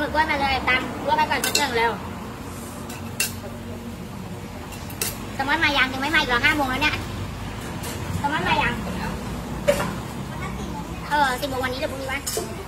หมึกกล้วยมาเลยตามลวกไปก่อนสักหนึ่งเร็วสมมติมายังไม่มาอีกหรอ5 โมงแล้วเนี่ยสมมติมายัง10 โมงวันนี้หรือพรุ่งนี้วะ